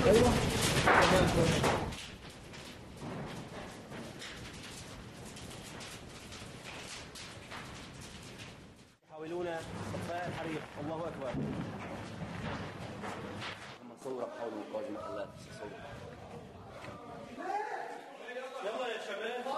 ايوه يحاولون اطفاء الحريق. الله اكبر. لما نصور حول مقاومة محلات. يلا يا شباب.